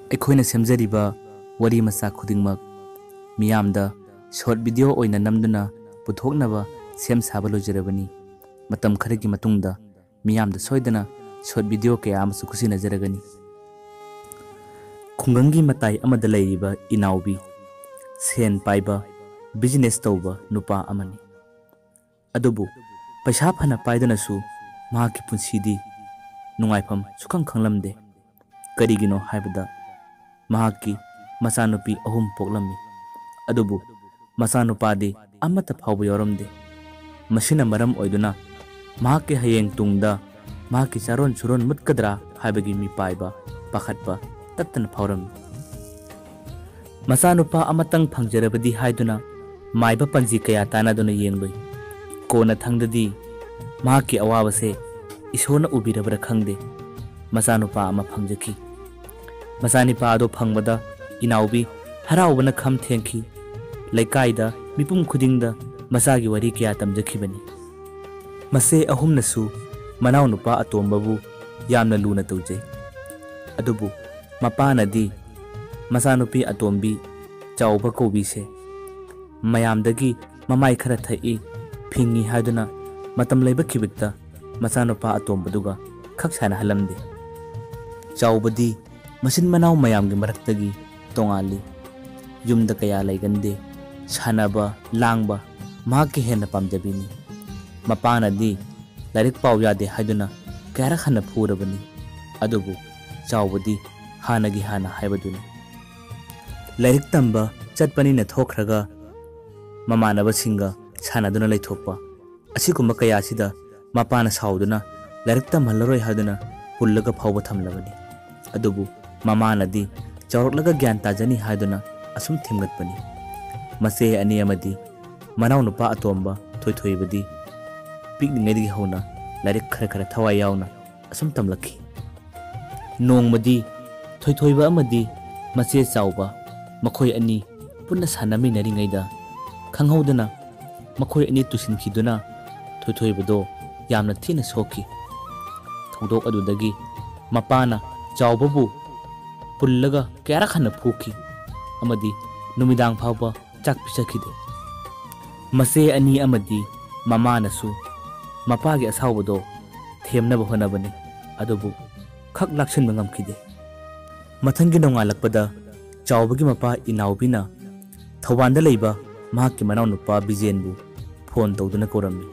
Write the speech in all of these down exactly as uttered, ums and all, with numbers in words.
ꯑꯩꯈꯣꯏꯅ ꯁꯦꯝꯖꯔꯤꯕ ꯋꯥꯔꯤ ꯃꯆꯥ ꯈꯨꯗꯤꯡꯃꯛ ꯃꯤꯌꯥꯝꯗ ꯁꯣꯔꯠ ꯚꯤꯗꯤꯑꯣ ꯑꯣꯏꯅ ꯅꯝꯗꯨꯅ ꯄꯨꯊꯣꯛꯅꯕ ꯁꯦꯝ ꯁꯥꯕ ꯂꯣꯏꯖꯔꯕꯅꯤ꯫ ꯃꯇꯝ ꯈꯔꯒꯤ ꯃꯇꯨꯡꯗ ꯃꯤꯌꯥꯝꯗ ꯁꯣꯏꯗꯅ ꯁꯣꯔꯠ ꯚꯤꯗꯤꯑꯣ ꯀꯌꯥ ꯑꯃꯁꯨ ꯈꯨꯠꯁꯤꯟꯅꯖꯔꯒꯅꯤ꯫ ꯈꯨꯡꯒꯪꯒꯤ ꯃꯇꯥꯏ ꯑꯃꯗ ꯂꯩꯔꯤꯕ ꯏꯅꯥꯎꯕꯤ ꯁꯦꯟ ꯄꯥꯏꯕ ꯕꯤꯖꯤꯅꯦꯁ ꯇꯧꯕ ꯅꯨꯄꯥ ꯑꯃꯅꯤ꯫ ꯑꯗꯨꯕꯨ ꯄꯩꯁꯥ ꯐꯅ ꯄꯥꯏꯗꯨꯅꯁꯨ ꯃꯍꯥꯛꯀꯤ ꯄꯨꯟꯁꯤꯗꯤ ꯅꯨꯡꯉꯥꯏꯐꯝ ꯁꯨꯈꯪ ꯈꯪꯂꯝꯗꯦ꯫ ꯀꯔꯤꯒꯤꯅꯣ ꯍꯥꯏꯕꯗ ꯃꯍꯥꯛꯀꯤ ꯃꯆꯥꯅꯨꯄꯤ ꯑꯍꯨꯝ ꯄꯣꯛꯂꯝꯃꯤ꯫ ꯑꯗꯨꯕꯨ ꯃꯆꯥꯅꯨꯄꯥꯗꯤ ꯑꯃꯠꯇ ꯐꯥꯎꯕ ꯌꯥꯎꯔꯝꯗꯦ꯫ ꯃꯁꯤꯅ ꯃꯔꯝ ꯑꯣꯏꯗꯨꯅ ꯃꯍꯥꯛꯀꯤ ꯍꯌꯦꯡ ꯇꯨꯡꯗ ꯃꯍꯥꯛꯀꯤ ꯆꯥꯔꯣꯟ ꯁꯨꯔꯣꯟ ꯃꯨꯠꯀꯗ꯭ꯔꯥ ꯍꯥꯏꯕꯒꯤ ꯃꯤꯄꯥꯏꯕ ꯄꯥꯈꯠꯄ ꯇꯠꯇꯅ ꯐꯥꯎꯔꯝꯃꯤ꯫ ꯃꯆꯥꯅꯨꯄꯥ ꯑꯃꯇꯪ ꯐꯪꯖꯔꯕꯗꯤ ꯍꯥꯏꯗꯨꯅ ꯃꯥꯏꯕ ꯄꯟꯖꯤ ꯀꯌꯥ ꯇꯥꯟꯅꯗꯨꯅ ꯌꯦꯡꯂꯨꯏ꯫ ꯀꯣꯟꯅ ꯊꯪꯗꯗꯤ ꯃꯍꯥꯛꯀꯤ ꯑꯋꯥꯕꯁꯦ ꯏꯁꯣꯔꯅ ꯎꯕꯤꯔꯕ꯭ꯔꯥ ꯈꯪꯗꯦ, ꯃꯆꯥꯅꯨꯄꯥ ꯑꯃ ꯐꯪꯖꯈꯤ꯫ ꯃꯆꯥꯅꯨꯄꯥ ꯑꯗꯨ ꯐꯪꯕꯗ ꯏꯅꯥꯎꯕꯤ ꯍꯔꯥꯎꯕꯅ ꯈꯝ ꯊꯦꯡꯈꯤ꯫ ꯂꯩꯀꯥꯏꯗ ꯃꯤꯄꯨꯝ ꯈꯨꯗꯤꯡꯗ ꯃꯆꯥꯒꯤ ꯋꯥꯔꯤ ꯀꯌꯥ ꯇꯝꯖꯈꯤꯕꯅꯤ꯫ ꯃꯆꯦ ꯑꯍꯨꯝꯅꯁꯨ ꯃꯅꯥꯎꯅꯨꯄꯥ ꯑꯇꯣꯝꯕꯕꯨ ꯌꯥꯝꯅ ꯂꯨꯅ ꯇꯧꯖꯩ꯫ ꯑꯗꯨꯕꯨ ꯃꯄꯥꯅꯗꯤ ꯃꯆꯥꯅꯨꯄꯤ ꯑꯇꯣꯝꯕꯤ ꯆꯥꯎꯕ ꯀꯧꯕꯤꯁꯦ ꯃꯌꯥꯝꯗꯒꯤ ꯃꯃꯥꯏ ꯈꯔ ꯊꯛꯏ ꯐꯤꯡꯉꯤ ꯍꯥꯏꯗꯨꯅ ꯃꯇꯝ ꯂꯩꯕ ꯈꯤꯕꯤꯛꯇ ꯃꯆꯥꯅꯨꯄꯥ ꯑꯇꯣꯝꯕꯗꯨꯒ ꯈꯛ ꯁꯥꯟꯅꯍꯜꯂꯝꯗꯦ꯫ ꯆꯥꯎꯕꯗꯤ ꯃꯆꯤꯟ ꯃꯅꯥꯎ ꯃꯌꯥꯝꯒꯤ ꯃꯔꯛꯇꯒꯤ ꯇꯣꯉꯥꯜꯂꯤ꯫ ꯌꯨꯝꯗ ꯀꯌꯥ ꯂꯩꯒꯟꯗꯦ꯫ ꯁꯥꯟꯅꯕ ꯂꯥꯡꯕ ꯃꯍꯥꯛꯀꯤ ꯍꯦꯟꯅ ꯄꯥꯝꯖꯕꯤꯅꯤ꯫ ꯃꯄꯥꯅꯗꯤ ꯂꯥꯏꯔꯤꯛ ꯄꯥꯎ ꯌꯥꯗꯦ ꯍꯥꯏꯗꯨꯅ ꯀꯌꯥꯔꯛ ꯍꯟꯅ ꯐꯨꯔꯕꯅꯤ꯫ ꯑꯗꯨꯕꯨ ꯆꯥꯎꯕꯗꯤ ꯍꯥꯟꯅꯒꯤ ꯍꯥꯟꯅ ꯍꯥꯏꯕꯗꯨꯅꯤ꯫ ꯂꯥꯏꯔꯤꯛ ꯇꯝꯕ ꯆꯠꯄꯅꯤꯅ ꯊꯣꯛꯈ꯭ꯔꯒ ꯃꯃꯥꯟꯅꯕꯁꯤꯡꯒ ꯁꯥꯟꯅꯗꯨꯅ ꯂꯩꯊꯣꯛꯄ ꯑꯁꯤꯒꯨꯝꯕ ꯀꯌꯥꯁꯤꯗ ꯃꯄꯥꯅ ꯁꯥꯎꯗꯨꯅ ꯂꯥꯏꯔꯤꯛ ꯇꯝꯍꯜꯂꯔꯣꯏ ꯍꯥꯏꯗꯨꯅ ꯄꯨꯜꯂꯒ ꯐꯥꯎꯕ ꯊꯝꯂꯕꯅꯤ꯫ ꯑꯗꯨꯕꯨ ꯃꯃꯥꯅꯗꯤ ꯆꯥꯎꯔꯛꯂꯒ ꯒ꯭ꯌꯥꯟ ꯇꯥꯖꯅꯤ ꯍꯥꯏꯗꯨꯅ ꯑꯁꯨꯝ ꯊꯦꯝꯒꯠꯄꯅꯤ꯫ ꯃꯆꯦ ꯑꯅꯤ ꯑꯃꯗꯤ ꯃꯅꯥꯎꯅꯨꯄꯥ ꯑꯇꯣꯝꯕ ꯊꯣꯏꯊꯣꯏꯕꯗꯤ ꯄꯤꯛꯂꯤꯉꯩꯗꯒꯤ ꯍꯧꯅ ꯂꯥꯏꯔꯤꯛ ꯈꯔ ꯈꯔ ꯊꯋꯥꯏ ꯌꯥꯎꯅ ꯑꯁꯨꯝ ꯇꯝꯂꯛꯈꯤ꯫ ꯅꯣꯡꯃꯗꯤ ꯊꯣꯏꯊꯣꯏꯕ ꯑꯃꯗꯤ ꯃꯆꯦ ꯆꯥꯎꯕ ꯃꯈꯣꯏ ꯑꯅꯤ ꯄꯨꯟꯅ ꯁꯥꯟꯅꯃꯤꯟꯅꯔꯤꯉꯩꯗ ꯈꯪꯍꯧꯗꯅ ꯃꯈꯣꯏ ꯑꯅꯤ ꯇꯨꯁꯤꯟꯈꯤꯗꯨꯅ ꯊꯣꯏꯊꯣꯏꯕꯗꯣ ꯌꯥꯝꯅ ꯊꯤꯅ ꯁꯣꯛꯈꯤ꯫ ꯊꯧꯗꯣꯛ ꯑꯗꯨꯗꯒꯤ ꯃꯄꯥꯅ ꯆꯥꯎꯕꯕꯨ ꯄꯨꯜꯂꯒ ꯀꯌꯥꯔꯛ ꯍꯟꯅ ꯐꯨꯈꯤ ꯑꯃꯗꯤ ꯅꯨꯃꯤꯗꯥꯡ ꯐꯥꯎꯕ ꯆꯥꯛ ꯄꯤꯖꯈꯤꯗꯦ꯫ ꯃꯆꯦ ꯑꯅꯤ ꯑꯃꯗꯤ ꯃꯃꯥꯅꯁꯨ ꯃꯄꯥꯒꯤ ꯑꯁꯥꯎꯕꯗꯣ ꯊꯦꯝꯅꯕ ꯍꯣꯠꯅꯕꯅꯤ꯫ ꯑꯗꯨꯕꯨ ꯈꯛ ꯂꯥꯛꯁꯤꯟꯕ ꯉꯝꯈꯤꯗꯦ꯫ ꯃꯊꯪꯒꯤ ꯅꯣꯡꯉꯥꯜꯂꯛꯄꯗ ꯆꯥꯎꯕꯒꯤ ꯃꯄꯥ ꯏꯅꯥꯎꯕꯤꯅ ꯊꯧꯕꯥꯜꯗ ꯂꯩꯕ ꯃꯍꯥꯛꯀꯤ ꯃꯅꯥꯎꯅꯨꯄꯥ ꯕꯤꯖꯦꯟꯕꯨ ꯐꯣꯟ ꯇꯧꯗꯨꯅ ꯀꯧꯔꯝꯃꯤ꯫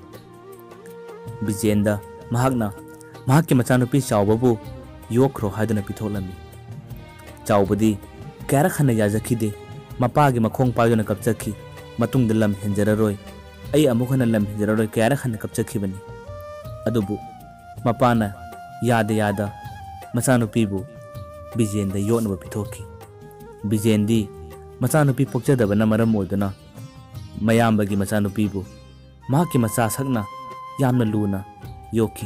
ꯕꯤꯖꯦꯟꯗ ꯃꯍꯥꯛꯅ ꯃꯍꯥꯛꯀꯤ ꯃꯆꯥꯅꯨꯄꯤ ꯆꯥꯎꯕꯕꯨ ꯌꯣꯛꯈ꯭ꯔꯣ ꯍꯥꯏꯗꯨꯅ ꯄꯤꯊꯣꯛꯂꯝꯃꯤ꯫ ꯆꯥꯎꯕꯗꯤ ꯀꯌꯥꯔꯛ ꯍꯟꯅ ꯌꯥꯖꯈꯤꯗꯦ꯫ ꯃꯄꯥꯒꯤ ꯃꯈꯣꯡ ꯄꯥꯏꯗꯨꯅ ꯀꯞꯆꯈꯤ꯫ ꯃꯇꯨꯡꯗ ꯂꯝ ꯍꯦꯟꯖꯔꯔꯣꯏ, ꯑꯩ ꯑꯃꯨꯛ ꯍꯟꯅ ꯂꯝ ꯍꯦꯟꯖꯔꯔꯣꯏ ꯀꯌꯥꯔꯛ ꯍꯟꯅ ꯀꯞꯆꯈꯤꯕꯅꯤ꯫ ꯑꯗꯨꯕꯨ ꯃꯄꯥꯅ ꯌꯥꯗ ꯌꯥꯗ ꯃꯆꯥꯅꯨꯄꯤꯕꯨ ꯕꯤꯖꯦꯟꯗ ꯌꯣꯛꯅꯕ ꯄꯤꯊꯣꯛꯈꯤ꯫ ꯕꯤꯖꯦꯟꯗꯤ ꯃꯆꯥꯅꯨꯄꯤ ꯄꯣꯛꯆꯗꯕꯅ ꯃꯔꯝ ꯑꯣꯏꯗꯨꯅ ꯃꯌꯥꯝꯕꯒꯤ ꯃꯆꯥꯅꯨꯄꯤꯕꯨ ꯃꯍꯥꯛꯀꯤ ꯃꯆꯥ ꯁꯛꯅ ꯌꯥꯝꯅ ꯂꯨꯅ ꯌꯣꯛꯈꯤ꯫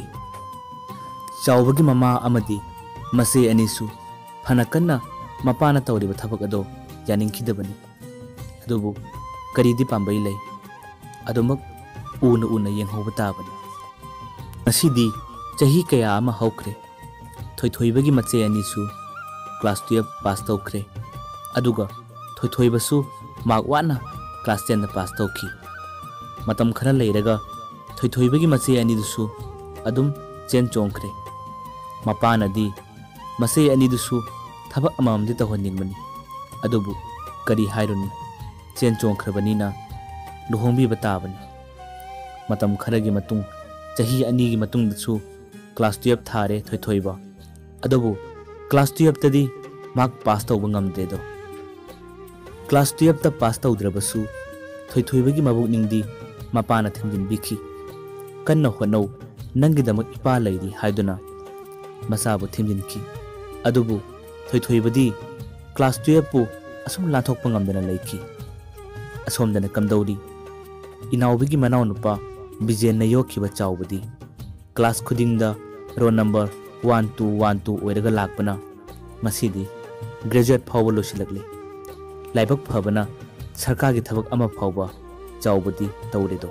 ꯆꯥꯎꯕꯒꯤ ꯃꯃꯥ ꯑꯃꯗꯤ ꯃꯆꯦ ꯑꯅꯤꯁꯨ ꯐꯅ ꯀꯟꯅ ꯃꯄꯥꯅ ꯇꯧꯔꯤꯕ ꯊꯕꯛ ꯑꯗꯣ ꯌꯥꯅꯤꯡꯈꯤꯗꯕꯅꯤ꯫ ꯑꯗꯨꯕꯨ ꯀꯔꯤꯗꯤ ꯄꯥꯝꯕꯩ ꯂꯩ, ꯑꯗꯨꯃꯛ ꯎꯅ ꯎꯅ ꯌꯦꯡꯍꯧꯕ ꯇꯥꯕꯅꯤ꯫ ꯉꯁꯤꯗꯤ ꯆꯍꯤ ꯀꯌꯥ ꯑꯃ ꯍꯧꯈ꯭ꯔꯦ꯫ ꯊꯣꯏꯊꯣꯏꯕꯒꯤ ꯃꯆꯦ ꯑꯅꯤꯁꯨ ꯀ꯭ꯂꯥꯁ ꯇꯨꯌꯦꯜꯞ ꯄꯥꯁ ꯇꯧꯈ꯭ꯔꯦ꯫ ꯑꯗꯨꯒ ꯊꯣꯏꯊꯣꯏꯕꯁꯨ ꯃꯥꯔꯛ ꯋꯥꯠꯅ ꯀ꯭ꯂꯥꯁ ꯇꯦꯟꯗ ꯄꯥꯁ ꯇꯧꯈꯤ꯫ ꯃꯇꯝ ꯈꯔ ꯂꯩꯔꯒ ꯊꯣꯏꯊꯣꯏꯕꯒꯤ ꯃꯆꯦ ꯑꯅꯤꯗꯨꯁꯨ ꯑꯗꯨꯝ ꯆꯦꯟ ꯆꯣꯡꯈ꯭ꯔꯦ꯫ ꯃꯄꯥꯅꯗꯤ ꯃꯆꯦ ꯑꯅꯤꯗꯨꯁꯨ ꯊꯕꯛ ꯑꯃꯃꯝꯗꯤ ꯇꯧꯍꯟꯅꯤꯡꯕꯅꯤ꯫ ꯑꯗꯨꯕꯨ ꯀꯔꯤ ꯍꯥꯏꯔꯨꯅꯤ, ꯆꯦꯟ ꯆꯣꯡꯈ꯭ꯔꯕꯅꯤꯅ ꯂꯨꯍꯣꯡꯕꯤꯕ ꯇꯥꯕꯅꯤ꯫ ꯃꯇꯝ ꯈꯔꯒꯤ ꯃꯇꯨꯡ ꯆꯍꯤ ꯑꯅꯤꯒꯤ ꯃꯇꯨꯡꯗꯁꯨ ꯀ꯭ꯂꯥꯁ ꯇꯨꯌꯦꯜꯞ ꯊꯥꯔꯦ ꯊꯣꯏꯊꯣꯏꯕ꯫ ꯑꯗꯨꯕꯨ ꯀ꯭ꯂꯥꯁ ꯇꯨꯌꯦꯜꯞꯇꯗꯤ ꯃꯍꯥꯛ ꯄꯥꯁ ꯇꯧꯕ ꯉꯝꯗ꯭ꯔꯦꯗꯣ꯫ ꯀ꯭ꯂꯥꯁ ꯇꯨꯌꯦꯜꯞꯇ ꯄꯥꯁ ꯇꯧꯗ꯭ꯔꯕꯁꯨ ꯊꯣꯏꯊꯣꯏꯕꯒꯤ ꯃꯕꯨꯛꯅꯤꯡꯗꯤ ꯃꯄꯥꯅ ꯊꯦꯝꯖꯤꯟꯕꯤꯈꯤ꯫ ꯀꯟꯅ ꯍꯣꯠꯅꯧ, ꯅꯪꯒꯤꯗꯃꯛ ꯏꯄꯥ ꯂꯩꯔꯤ ꯍꯥꯏꯗꯨꯅ ꯃꯆꯥꯕꯨ ꯊꯦꯝꯖꯤꯟꯈꯤ꯫ ꯑꯗꯨꯕꯨ ꯊꯣꯏꯊꯣꯏꯕꯗꯤ ꯀ꯭ꯂꯥꯁ ꯇꯨꯌꯦꯜꯞꯄꯨ ꯑꯁꯨꯝ ꯂꯥꯟꯊꯣꯛꯄ ꯉꯝꯗꯅ ꯂꯩꯈꯤ꯫ ꯑꯁꯣꯝꯗꯅ ꯀꯝꯗꯧꯔꯤ, ꯏꯅꯥꯎꯕꯤꯒꯤ ꯃꯅꯥꯎꯅꯨꯄꯥ ꯕꯤꯖꯦꯟꯅ ꯌꯣꯛꯈꯤꯕ ꯆꯥꯎꯕꯗꯤ ꯀ꯭ꯂꯥꯁ ꯈꯨꯗꯤꯡꯗ roll number one two one two ꯑꯣꯏꯔꯒ ꯂꯥꯛꯄꯅ ꯉꯁꯤꯗꯤ ꯒ꯭ꯔꯦꯖꯨꯑꯦꯠ ꯐꯥꯎꯕ ꯂꯣꯏꯁꯤꯜꯂꯛꯂꯤ꯫ ꯂꯥꯏꯕꯛ ꯐꯕꯅ ꯁꯔꯀꯥꯔꯒꯤ ꯊꯕꯛ ꯑꯃ ꯐꯥꯎꯕ ꯆꯥꯎꯕꯗꯤ ꯇꯧꯔꯦꯗꯣ꯫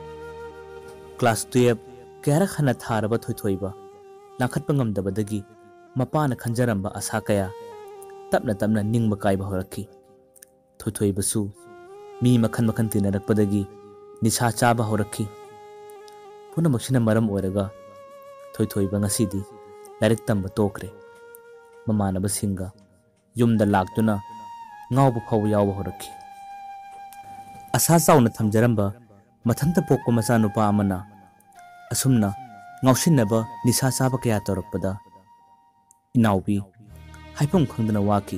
ꯀ꯭ꯂꯥꯁ ꯇꯨꯌꯦꯜꯞ ꯀꯌꯥꯔꯛ ꯍꯟꯅ ꯊꯥꯔꯕ ꯊꯣꯏꯊꯣꯏꯕ ꯂꯥꯡꯈꯠꯄ ꯉꯝꯗꯕꯗꯒꯤ ꯃꯄꯥꯅ ꯈꯟꯖꯔꯝꯕ ꯑꯁꯥ ꯀꯌꯥ ꯇꯞꯅ ꯇꯞꯅ ꯅꯤꯡꯕ ꯀꯥꯏꯕ ꯍꯧꯔꯛꯈꯤ꯫ ꯊꯣꯏꯊꯣꯏꯕꯁꯨ ꯃꯤ ꯃꯈꯜ ꯃꯈꯜ ꯇꯤꯟꯅꯔꯛꯄꯗꯒꯤ ꯅꯤꯁꯥ ꯆꯥꯕ ꯍꯧꯔꯛꯈꯤ꯫ ꯄꯨꯝꯅꯃꯛꯁꯤꯅ ꯃꯔꯝ ꯑꯣꯏꯔꯒ ꯊꯣꯏꯊꯣꯏꯕ ꯉꯁꯤꯗꯤ ꯂꯥꯏꯔꯤꯛ ꯇꯝꯕ ꯇꯣꯛꯈ꯭ꯔꯦ꯫ ꯃꯃꯥꯟꯅꯕꯁꯤꯡꯒ ꯌꯨꯝꯗ ꯂꯥꯛꯇꯨꯅ ꯉꯥꯎꯕ ꯐꯥꯎꯕ ꯌꯥꯎꯕ ꯍꯧꯔꯛꯈꯤ꯫ ꯑꯁꯥ ꯆꯥꯎꯅ ꯊꯝꯖꯔꯝꯕ ꯃꯊꯟꯇ ꯄꯣꯛꯄ ꯃꯆꯥꯅꯨꯄꯥ ꯑꯃꯅ ꯑꯁꯨꯝꯅ ꯉꯥꯎꯁꯤꯟꯅꯕ ꯅꯤꯁꯥ ꯆꯥꯕ ꯀꯌꯥ ꯇꯧꯔꯛꯄꯗ ꯏꯅꯥꯎꯕꯤ ꯍꯥꯏꯐꯝ ꯈꯪꯗꯅ ꯋꯥꯈꯤ꯫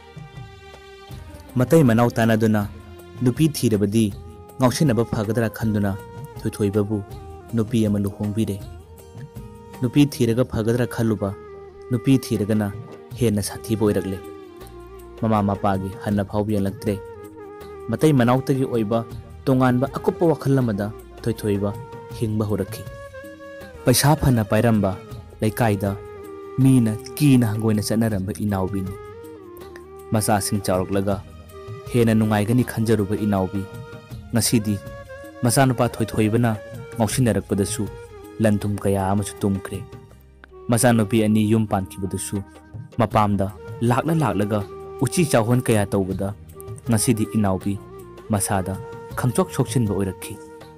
ꯃꯇꯩ ꯃꯅꯥꯎ ꯇꯥꯟꯅꯗꯨꯅ ꯅꯨꯄꯤ ꯊꯤꯔꯕꯗꯤ ꯉꯥꯎꯁꯤꯟꯅꯕ ꯐꯒꯗ꯭ꯔꯥ ꯈꯟꯗꯨꯅ ꯊꯣꯏꯊꯣꯏꯕꯕꯨ ꯅꯨꯄꯤ ꯑꯃ ꯂꯨꯍꯣꯡꯕꯤꯔꯦ꯫ ꯅꯨꯄꯤ ꯊꯤꯔꯒ ꯐꯒꯗ꯭ꯔꯥ ꯈꯜꯂꯨꯕ ꯅꯨꯄꯤ ꯊꯤꯔꯒꯅ ꯍꯦꯟꯅ ꯁꯥꯊꯤꯕ ꯑꯣꯏꯔꯛꯂꯦ꯫ ꯃꯃꯥ ꯃꯄꯥꯒꯤ ꯍꯟꯅ ꯐꯥꯎꯕ ꯌꯦꯡꯂꯛꯇ꯭ꯔꯦ꯫ ꯃꯇꯩ ꯃꯅꯥꯎꯇꯒꯤ ꯑꯣꯏꯕ ꯇꯣꯉꯥꯟꯕ ꯑꯀꯨꯞꯄ ꯋꯥꯈꯜ ꯑꯃꯗ ꯊꯣꯏꯊꯣꯏꯕ ꯍꯤꯡꯕ ꯍꯧꯔꯛꯈꯤ꯫ ꯄꯩꯁꯥ ꯐꯅ ꯄꯥꯏꯔꯝꯕ ꯂꯩꯀꯥꯏꯗ ꯃꯤꯅ ꯀꯤꯅ ꯍꯪꯒꯣꯏꯅ ꯆꯠꯅꯔꯝꯕ ꯏꯅꯥꯎꯕꯤꯅꯤ꯫ ꯃꯆꯥꯁꯤꯡ ꯆꯥꯎꯔꯛꯂꯒ ꯍꯦꯟꯅ ꯅꯨꯡꯉꯥꯏꯒꯅꯤ ꯈꯟꯖꯔꯨꯕ ꯏꯅꯥꯎꯕꯤ ꯉꯁꯤꯗꯤ ꯃꯆꯥꯅꯨꯄꯥ ꯊꯣꯏꯊꯣꯏꯕꯅ ꯉꯥꯎꯁꯤꯟꯅꯔꯛꯄꯗꯁꯨ ꯂꯟ ꯊꯨꯝ ꯀꯌꯥ ꯑꯃꯁꯨ ꯇꯨꯝꯈ꯭ꯔꯦ꯫ ꯃꯆꯥꯅꯨꯄꯤ ꯑꯅꯤ ꯌꯨꯝ ꯄꯥꯟꯈꯤꯕꯗꯨꯁꯨ ꯃꯄꯥꯝꯗ ꯂꯥꯛꯂ ꯂꯥꯛꯂꯒ ꯎꯆꯤ ꯆꯥꯎꯍꯟ ꯀꯌꯥ ꯇꯧꯕꯗ ꯉꯁꯤꯗꯤ ꯏꯅꯥꯎꯕꯤ ꯃꯁꯥꯗ ꯈꯪꯆꯣꯛ ꯁꯣꯛꯆꯤꯟꯕ ꯑꯣꯏꯔꯛꯈꯤ꯫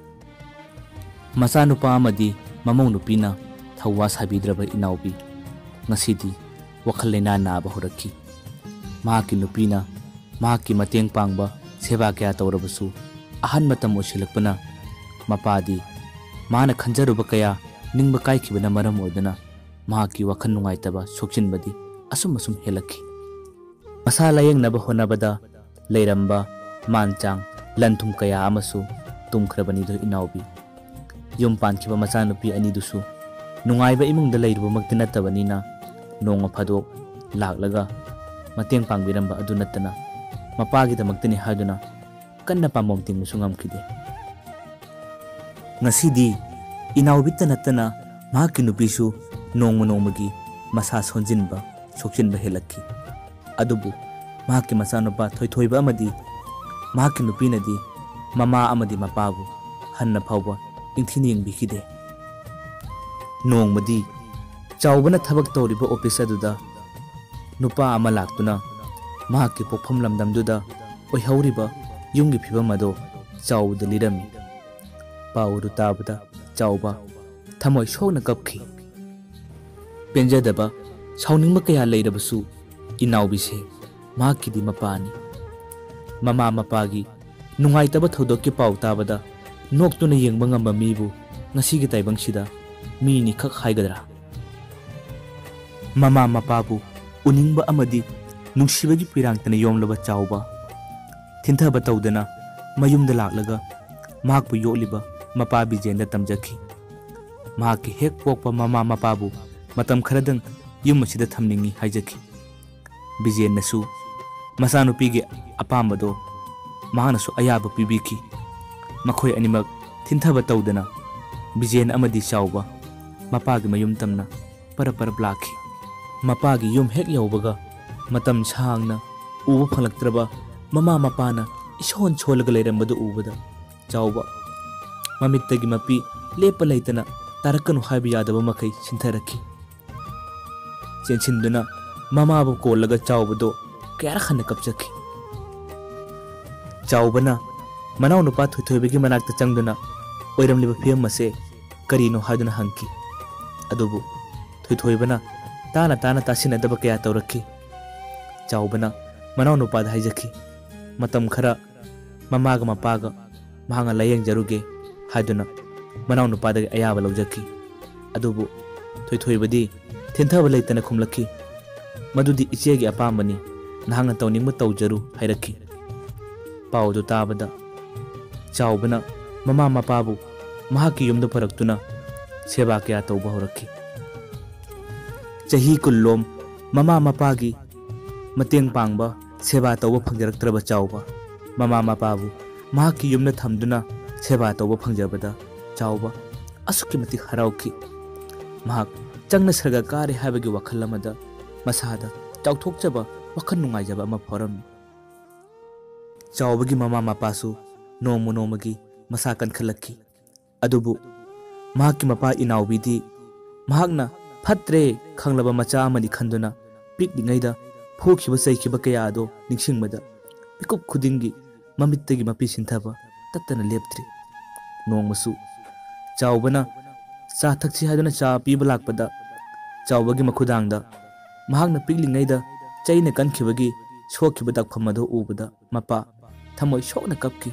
ꯃꯆꯥꯅꯨꯄꯥ ꯑꯃꯗꯤ ꯃꯃꯧ ꯅꯨꯄꯤꯅ ꯊꯧꯋꯥ ꯁꯥꯕꯤꯗ꯭ꯔꯕ ꯏꯅꯥꯎꯕꯤ ꯉꯁꯤꯗꯤ ꯋꯥꯈꯜ ꯂꯩꯅꯥ ꯅꯥꯕ ꯍꯧꯔꯛꯈꯤ꯫ ꯃꯍꯥꯛꯀꯤ ꯅꯨꯄꯤꯅ ꯃꯍꯥꯛꯀꯤ ꯃꯇꯦꯡ ꯄꯥꯡꯕ ꯁꯦꯕꯥ ꯀꯌꯥ ꯇꯧꯔꯕꯁꯨ ꯑꯍꯟ ꯃꯇꯝ ꯑꯣꯏꯁꯤꯜꯂꯛꯄꯅ ꯃꯄꯥꯗꯤ ꯃꯥꯅ ꯈꯟꯖꯔꯨꯕ ꯀꯌꯥ ꯅꯤꯡꯕ ꯀꯥꯏꯈꯤꯕꯅ ꯃꯔꯝ ꯑꯣꯏꯗꯨꯅ ꯃꯍꯥꯛꯀꯤ ꯋꯥꯈꯜ ꯅꯨꯡꯉꯥꯏꯇꯕ ꯁꯣꯛꯆꯤꯟꯕꯗꯤ ꯑꯁꯨꯝ ꯑꯁꯨꯝ ꯍꯦꯜꯂꯛꯈꯤ꯫ ꯃꯁꯥ ꯂꯥꯌꯦꯡꯅꯕ ꯍꯣꯠꯅꯕꯗ ꯂꯩꯔꯝꯕ ꯃꯥꯟꯆꯥꯡ ꯂꯟ ꯊꯨꯝ ꯀꯌా ꯑꯃꯁꯨ ꯇꯨꯝꯈ꯭ꯔꯕꯅꯤꯗꯣ ꯏꯅꯥꯎꯕꯤ꯫ ꯌꯨꯝ ꯄꯥꯟꯈꯤꯕ ꯃꯆꯥꯅꯨꯄꯤ ꯑꯅꯤꯗꯨꯁꯨ ꯅꯨꯡꯉꯥꯏꯕ ꯏꯃꯨꯡꯗ ꯂꯩꯔꯨꯕꯃꯛꯇꯤ ꯅꯠꯇꯕꯅꯤꯅ ꯅꯣꯡꯃ ꯐꯥꯗꯣꯛ ꯂꯥꯛꯂꯒ ꯃꯇꯦꯡ ꯄꯥꯡꯕꯤꯔꯝꯕ ꯑꯗꯨ ꯅꯠꯇꯅ ꯃꯄꯥꯒꯤꯗꯃꯛꯇꯅꯤ ꯍꯥꯏꯗꯨꯅ ꯀꯟꯅ ꯄꯥꯝꯕꯣꯝ ꯇꯤꯡꯕꯁꯨ ꯉꯝꯈꯤꯗꯦ꯫ ꯉꯁꯤꯗꯤ ꯏꯅꯥꯎꯕꯤꯇ ꯅꯠꯇꯅ ꯃꯍꯥꯛꯀꯤ ꯅꯨꯄꯤꯁꯨ ꯅꯣꯡꯃ ꯅꯣꯡꯃꯒꯤ ꯃꯁꯥ ꯁꯣꯟꯖꯤꯟꯕ ꯁꯣꯛꯆꯤꯟꯕ ꯍꯦꯜꯂꯛꯈꯤ꯫ ꯑꯗꯨꯕꯨ ꯃꯍꯥꯛꯀꯤ ꯃꯆꯥꯅꯨꯄꯥ ꯊꯣꯏꯊꯣꯏꯕ ꯑꯃꯗꯤ ꯃꯍꯥꯛꯀꯤ ꯅꯨꯄꯤꯅꯗꯤ ꯃꯃꯥ ꯑꯃꯗꯤ ꯃꯄꯥꯕꯨ ꯍꯟꯅ ꯐꯥꯎꯕ ꯅꯤꯡꯊꯤꯅ ꯌꯦꯡꯕꯤꯈꯤꯗꯦ꯫ ꯅꯣꯡꯃꯗꯤ ꯆꯥꯎꯕꯅ ꯊꯕꯛ ꯇꯧꯔꯤꯕ ꯑꯣꯐꯤꯁ ꯑꯗꯨꯗ ꯅꯨꯄꯥ ꯑꯃ ꯂꯥꯛꯇꯨꯅ ꯃꯍꯥꯛꯀꯤ ꯄꯣꯛꯐꯝ ꯂꯝꯗꯝꯗꯨꯗ ꯑꯣꯏꯍꯧꯔꯤꯕ ꯌꯨꯝꯒꯤ ꯐꯤꯕꯝ ꯑꯗꯨ ꯆꯥꯎꯕꯗ ꯂꯤꯔꯝꯃꯤ꯫ ꯄꯥꯎ ꯑꯗꯨ ꯇꯥꯕꯗ ꯆꯥꯎꯕ ꯊꯃꯣꯏ ꯁꯣꯛꯅ ꯀꯞꯈꯤ꯫ ꯄꯦꯟꯖꯗꯕ ꯁꯥꯎꯅꯤꯡꯕ ꯀꯌꯥ ꯂꯩꯔꯕꯁꯨ ꯏꯅꯥꯎꯕꯤꯁꯦ ꯃꯍꯥꯛꯀꯤꯗꯤ ꯃꯄꯥꯅꯤ꯫ ꯃꯃꯥ ꯃꯄꯥꯒꯤ ꯅꯨꯡꯉꯥꯏꯇꯕ ꯊꯧꯗꯣꯛꯀꯤ ꯄꯥꯎ ꯇꯥꯕꯗ ꯅꯣꯛꯇꯨꯅ ꯌꯦꯡꯕ ꯉꯝꯕ ꯃꯤꯕꯨ ꯉꯁꯤꯒꯤ ꯇꯥꯏꯕꯪꯁꯤꯗ ꯃꯤꯅꯤ ꯈꯛ ꯍꯥꯏꯒꯗ꯭ꯔꯥ? ꯃꯃꯥ ꯃꯄꯥꯕꯨ ꯎꯅꯤꯡꯕ ꯑꯃꯗꯤ ꯅꯨꯡꯁꯤꯕꯒꯤ ꯄꯤꯔꯥꯡꯇꯅ ꯌꯣꯝꯂꯕ ꯆꯥꯎꯕ ꯊꯤꯟꯊꯕ ꯇꯧꯗꯅ ꯃꯌꯨꯝꯗ ꯂꯥꯛꯂꯒ ꯃꯍꯥꯛꯄꯨ ꯌꯣꯛꯂꯤꯕ ꯃꯄꯥ ꯕꯤꯖꯦꯟꯗ ꯇꯝꯖꯈꯤ꯫ ꯃꯍꯥꯛꯀꯤ ꯍꯦꯛ ꯄꯣꯛꯄ ꯃꯃꯥ ꯃꯄꯥꯕꯨ ꯃꯇꯝ ꯈꯔꯗꯪ ꯌꯨꯝ ꯑꯁꯤꯗ ꯊꯝꯅꯤꯡꯉꯤ ꯍꯥꯏꯖꯈꯤ꯫ ꯕꯤꯖꯦꯟꯅꯁꯨ ꯃꯆꯥꯅꯨꯄꯤꯒꯤ ꯑꯄꯥꯝꯕꯗꯣ ꯃꯍꯥꯛꯅꯁꯨ ꯑꯌꯥꯕ ꯄꯤꯕꯤꯈꯤ꯫ ꯃꯈꯣꯏ ꯑꯅꯤꯃꯛ ꯊꯤꯟꯊꯕ ꯇꯧꯗꯅ ꯕꯤꯖꯦꯟ ꯑꯃꯗꯤ ꯆꯥꯎꯕ ꯃꯄꯥꯒꯤ ꯃꯌꯨꯝ ꯇꯝꯅ ꯄꯔꯞ ꯄꯔꯞ ꯂꯥꯛꯈꯤ꯫ ꯃꯄꯥꯒꯤ ꯌꯨꯝ ꯍꯦꯛ ꯌꯧꯕꯒ ꯃꯇꯝ ꯁꯥꯡꯅ ꯎꯕ ꯐꯪꯂꯛꯇ꯭ꯔꯕ ꯃꯃꯥ ꯃꯄꯥꯅ ꯏꯁꯣꯟ ꯁꯣꯜꯂꯒ ꯂꯩꯔꯝꯕꯗꯨ ꯎꯕꯗ ꯆꯥꯎꯕ ꯃꯃꯤꯠꯇꯒꯤ ꯃꯄꯤ ꯂꯦꯞꯄ ꯂꯩꯇꯅ ꯇꯥꯔꯛꯀꯅꯨ ꯍꯥꯏꯕ ꯌꯥꯗꯕ ꯃꯈꯩ ꯆꯤꯟꯊꯔꯛꯈꯤ꯫ ꯆꯦꯟꯁꯤꯟꯗꯨꯅ ꯃꯃꯥꯕꯨ ꯀꯣꯜꯂꯒ ꯆꯥꯎꯕꯗꯣ ꯀꯌꯥꯔꯛ ꯍꯟꯅ ꯀꯞꯆꯈꯤ꯫ ꯆꯥꯎꯕꯅ ꯃꯅꯥꯎꯅꯨꯄꯥ ꯊꯣꯏꯊꯣꯏꯕꯒꯤ ꯃꯅꯥꯛꯇ ꯆꯪꯗꯨꯅ ꯑꯣꯏꯔꯝꯂꯤꯕ ꯐꯤꯕꯝ ꯑꯁꯦ ꯀꯔꯤꯅꯣ ꯍꯥꯏꯗꯨꯅ ꯍꯪꯈꯤ꯫ ꯑꯗꯨꯕꯨ ꯊꯣꯏꯊꯣꯏꯕꯅ ꯇꯥꯅ ꯇꯥꯅ ꯇꯥꯁꯤꯟꯅꯗꯕ ꯀꯌꯥ ꯇꯧꯔꯛꯈꯤ꯫ ꯆꯥꯎꯕꯅ ꯃꯅꯥꯎꯅꯨꯄꯥꯗ ꯍꯥꯏꯖꯈꯤ꯫ ꯃꯇꯝ ꯈꯔ ꯃꯃꯥꯒ ꯃꯄꯥꯒ ꯃꯍꯥꯛꯅ ꯂꯥꯌꯦꯡꯖꯔꯨꯒꯦ ꯍꯥꯏꯗꯨꯅ ꯃꯅꯥꯎꯅꯨꯄꯥꯗꯒꯤ ꯑꯌꯥꯕ ꯂꯧꯖꯈꯤ꯫ ꯑꯗꯨꯕꯨ ꯊꯣꯏꯊꯣꯏꯕꯗꯤ ꯊꯤꯟꯊꯕ ꯂꯩꯇꯅ ꯈꯨꯝꯂꯛꯈꯤ꯫ ꯃꯗꯨꯗꯤ ꯏꯆꯦꯒꯤ ꯑꯄꯥꯝꯕꯅꯤ, ꯅꯍꯥꯛꯅ ꯇꯧꯅꯤꯡꯕ ꯇꯧꯖꯔꯨ ꯍꯥꯏꯔꯛꯈꯤ꯫ ꯄꯥꯎꯗꯨ ꯇꯥꯕꯗ ꯆꯥꯎꯕꯅ ꯃꯃꯥ ꯃꯄꯥꯕꯨ ꯃꯍꯥꯛꯀꯤ ꯌꯨꯝꯗ ꯄꯨꯔꯛꯇꯨꯅ ꯁꯦꯕꯥ ꯀꯌꯥ ꯇꯧꯕ ꯍꯧꯔꯛꯈꯤ꯫ ꯆꯍꯤ ꯀꯨꯟꯂꯣꯝ ꯃꯃꯥ ꯃꯄꯥꯒꯤ ꯃꯇꯦꯡ ꯄꯥꯡꯕ ꯁꯦꯕꯥ ꯇꯧꯕ ꯐꯪꯖꯔꯛꯇ꯭ꯔꯕ ꯆꯥꯎꯕ ꯃꯃꯥ ꯃꯄꯥꯕꯨ ꯃꯍꯥꯛꯀꯤ ꯌꯨꯝꯗ ꯊꯝꯗꯨꯅ ꯁꯦꯕꯥ ꯇꯧꯕ ꯐꯪꯖꯕꯗ ꯆꯥꯎꯕ ꯑꯁꯨꯛꯀꯤ ꯃꯇꯤꯛ ꯍꯔꯥꯎꯈꯤ꯫ ꯃꯍꯥꯛ ꯆꯪꯅ ꯁꯔꯒ ꯀꯥꯔꯦ ꯍꯥꯏꯕꯒꯤ ꯋꯥꯈꯜ ꯑꯃꯗ ꯃꯁꯥꯗ ꯆꯥꯎꯊꯣꯛꯆꯕ ꯋꯥꯈꯜ ꯅꯨꯡꯉꯥꯏꯖꯕ ꯑꯃ ꯐꯥꯎꯔꯝꯃꯤ꯫ ꯆꯥꯎꯕꯒꯤ ꯃꯃꯥ ꯃꯄꯥꯁꯨ ꯅꯣꯡꯃ ꯅꯣꯡꯃꯒꯤ ꯃꯁꯥ ꯀꯟꯈꯠꯂꯛꯈꯤ꯫ ꯑꯗꯨꯕꯨ ꯃꯍꯥꯛꯀꯤ ꯃꯄꯥ ꯏꯅꯥꯎꯕꯤꯗꯤ ꯃꯍꯥꯛꯅ ꯐꯠꯇ꯭ꯔꯦ ꯈꯪꯂꯕ ꯃꯆꯥ ꯑꯃꯅꯤ ꯈꯟꯗꯨꯅ ꯄꯤꯛꯂꯤꯉꯩꯗ ꯐꯨꯈꯤꯕ ꯆꯩꯈꯤꯕ ꯀꯌꯥ ꯑꯗꯣ ꯅꯤꯡꯁꯤꯡꯕꯗ ꯃꯤꯀꯨꯞ ꯈꯨꯗꯤꯡꯒꯤ ꯃꯃꯤꯠꯇꯒꯤ ꯃꯄꯤ ꯁꯤꯟꯊꯕ ꯇꯠꯇꯅ ꯂꯦꯞꯇ꯭ꯔꯤ꯫ ꯅꯣꯡꯃꯁꯨ ꯆꯥꯎꯕꯅ ꯆꯥ ꯊꯛꯁꯤ ꯍꯥꯏꯗꯨꯅ ꯆꯥ ꯄꯤꯕ ꯂꯥꯛꯄꯗ ꯆꯥꯎꯕꯒꯤ ꯃꯈꯨꯗꯥꯡꯗ ꯃꯍꯥꯛꯅ ꯄꯤꯛꯂꯤꯉꯩꯗ ꯆꯩꯅ ꯀꯟꯈꯤꯕꯒꯤ ꯁꯣꯛꯈꯤꯕ ꯗꯥꯛꯐꯝ ꯑꯗꯨ ꯎꯕꯗ ꯃꯄꯥ ꯊꯃꯣꯏ ꯁꯣꯛꯅ ꯀꯞꯈꯤ꯫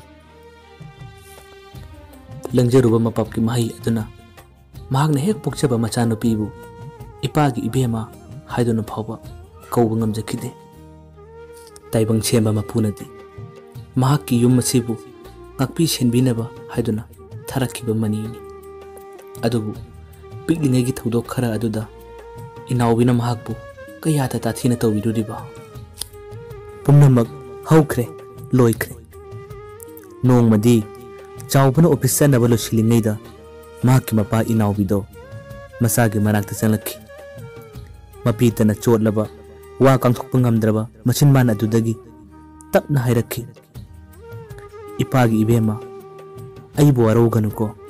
ꯂꯪꯖꯔꯨꯕ ꯃꯄꯥꯞꯀꯤ ꯃꯍꯩ ꯑꯗꯨꯅ ꯃꯍꯥꯛꯅ ꯍꯦꯛ ꯄꯣꯛꯆꯕ ꯃꯆꯥꯅꯨꯄꯤꯕꯨ ꯏꯄꯥꯒꯤ ꯏꯕꯦꯝꯃ ꯍꯥꯏꯗꯨꯅ ꯐꯥꯎꯕ ꯀꯧꯕ ꯉꯝꯖꯈꯤꯗꯦ꯫ ꯇꯥꯏꯕꯪ ꯁꯦꯝꯕ ꯃꯄꯨꯅꯗꯤ ꯃꯍꯥꯛꯀꯤ ꯌꯨꯝ ꯑꯁꯤꯕꯨ ꯉꯥꯛꯄꯤ ꯁꯦꯟꯕꯤꯅꯕ ꯍꯥꯏꯗꯨꯅ ꯊꯥꯔꯛꯈꯤꯕ ꯃꯅꯤꯅꯤ꯫ ꯑꯗꯨꯕꯨ ꯄꯤꯛꯂꯤꯉꯩꯒꯤ ꯊꯧꯗꯣꯛ ꯈꯔ ꯑꯗꯨꯗ ꯏꯅꯥꯎꯕꯤꯅ ꯃꯍꯥꯛꯄꯨ ꯀꯌꯥꯗ ꯇꯥꯊꯤꯅ ꯇꯧꯕꯤꯔꯨꯔꯤꯕ? ꯄꯨꯝꯅꯃꯛ ꯍꯧꯈ꯭ꯔꯦ, ꯂꯣꯏꯈ꯭ꯔꯦ꯫ ꯅꯣꯡꯃꯗꯤ ꯆꯥꯎꯕꯅ ꯑꯣꯐꯤꯁ ꯆꯠꯅꯕ ꯂꯣꯏꯁꯤꯜꯂꯤꯉꯩꯗ ꯃꯍꯥꯛꯀꯤ ꯃꯄꯥ ꯏꯅꯥꯎꯕꯤꯗꯣ ꯃꯆꯥꯒꯤ ꯃꯅꯥꯛꯇ ꯆꯪꯂꯛꯈꯤ꯫ ꯃꯄꯤꯇꯅ ꯆꯣꯠꯂꯕ ꯋꯥ ꯀꯥꯡꯊꯣꯛꯄ ꯉꯝꯗ꯭ꯔꯕ ꯃꯆꯤꯟꯕꯥꯟ ꯑꯗꯨꯗꯒꯤ ꯇꯞꯅ ꯍꯥꯏꯔꯛꯈꯤ, "ꯏꯄꯥꯒꯤ ꯏꯕꯦꯝꯃ, ꯑꯩꯕꯨ ꯋꯥꯔꯧꯒꯅꯨꯀꯣ꯫